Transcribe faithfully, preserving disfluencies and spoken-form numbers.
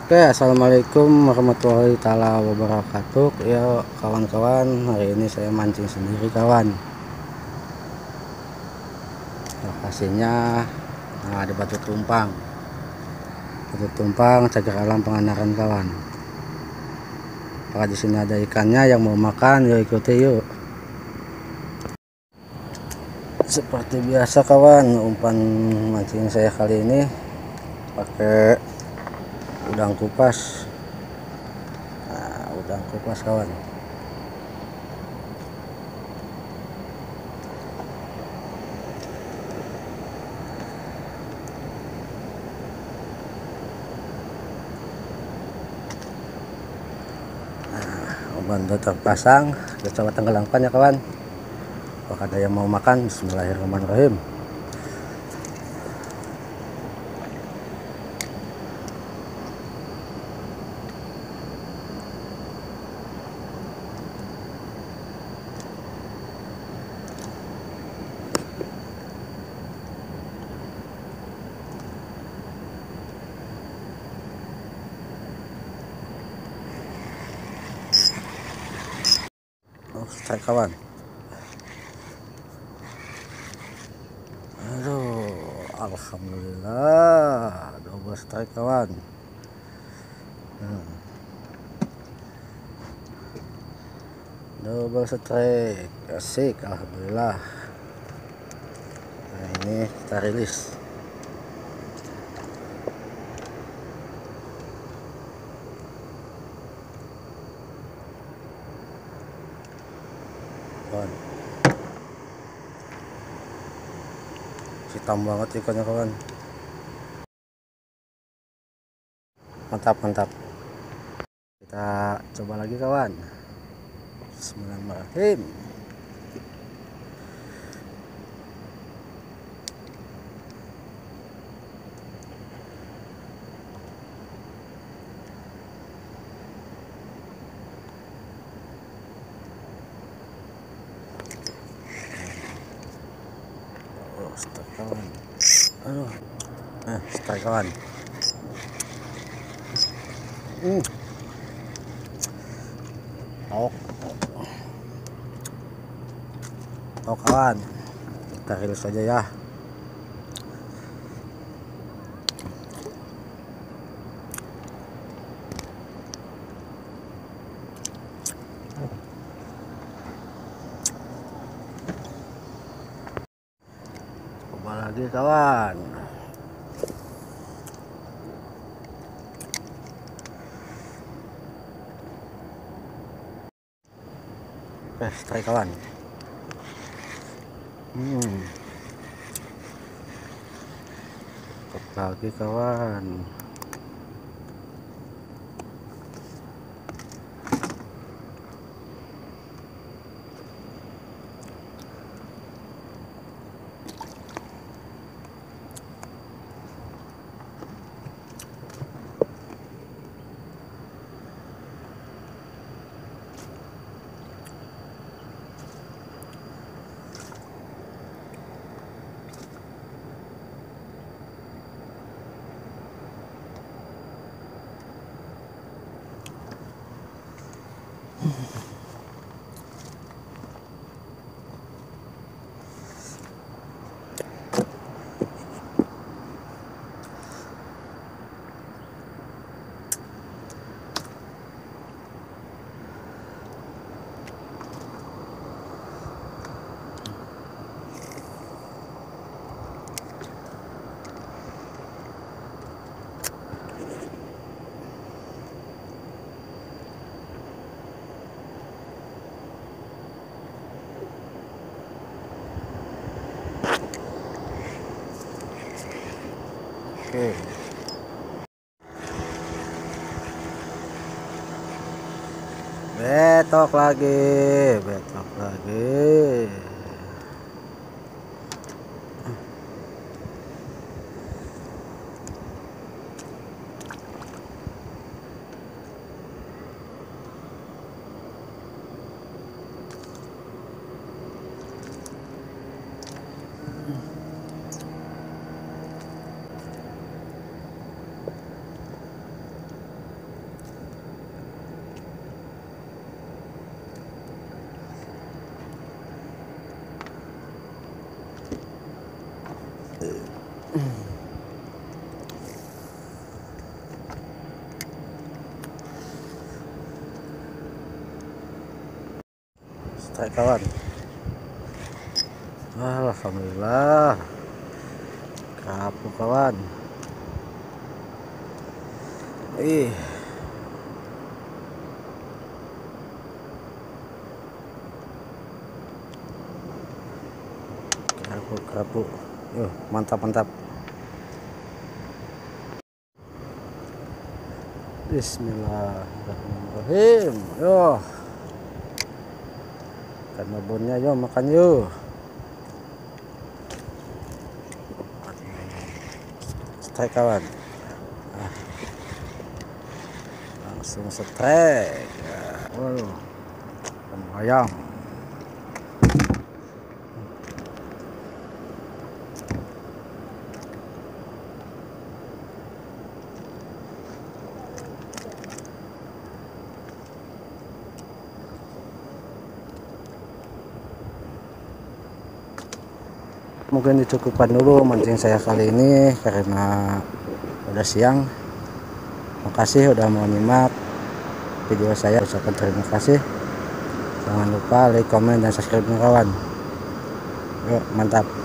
Oke, assalamualaikum warahmatullahi taala wabarakatuh. Ya kawan-kawan, hari ini saya mancing sendiri kawan. Lokasinya nah, di Batu Tumpang. Batu Tumpang, cagar alam Pangandaran kawan. Apakah di sini ada ikannya yang mau makan? Yuk ikuti yuk. Seperti biasa kawan, umpan mancing saya kali ini pakai udang kupas. Nah, udang kupas kawan. Umpan udah terpasang, kita coba tenggelamkan ya kawan. Apakah ada yang mau makan? Bismillahirrahmanirrahim. Oh, strike kawan. Aduh, alhamdulillah double strike kawan. Hmm. Double strike, asik, alhamdulillah. Nah, ini kita rilis. Kawan. Hitam banget ikannya kawan. Mantap mantap. Kita coba lagi kawan. Bismillahirrahmanirrahim. Oh, strike kawan. Aduh. Eh, strike kawan. Hmm. Oh. Oh kawan, kita rilis saja ya. Coba lagi kawan. Eh, strike kawan. Hmm. Coba lagi kawan. Oke. Betok lagi, betok lagi. strike kawan. Alhamdulillah kapuk kawan. Ih, kapuk kapuk. Yo, mantap mantap. Bismillahirrahmanirrahim. Yo, ikan babonnya yo, makan yo. Strike kawan. Nah, langsung strike. Waduh, ayam. Mungkin dicukupkan dulu mancing saya kali ini karena udah siang. Makasih udah mau nyimak video saya. Ucapkan terima kasih. Jangan lupa like, komen, dan subscribe kawan. Yuk, mantap.